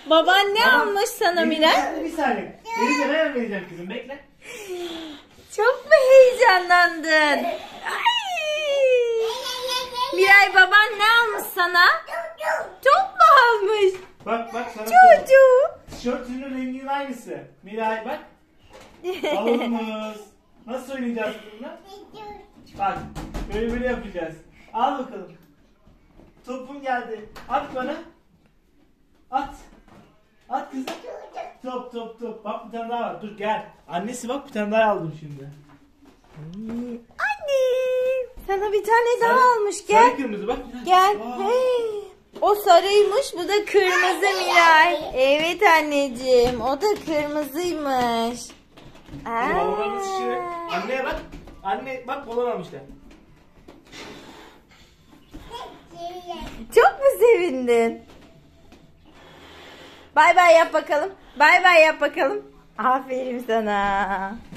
Baban ne almış sana Miray? Bir saniye. Vereceğim, hemen vereceğim kızım, bekle. Çok mu heyecanlandın? Ay. Miray baban ne almış sana? Top mu almış? Bak sana. Çocuğu. Tişörtünün renginin aynısı. Miray bak. Balonumuz. Nasıl oynayacağız bununla? Bak böyle yapacağız. Al bakalım. Topun geldi. At bana. At. At kızım. Top. Bak bir tane daha var. Dur gel. Annesi bak bir tane daha aldım şimdi. Anne. Sana bir tane daha almış. Gel. Sarı kırmızı bak. Gel. Hey. O sarıymış, bu da kırmızı Miray. Evet anneciğim, o da kırmızıymış. Balonlarımız şişiyor. Anneye bak. Anne bak balon almışlar. Çok mu sevindin? Bay bay yap bakalım. Bay bay yap bakalım. Aferin sana.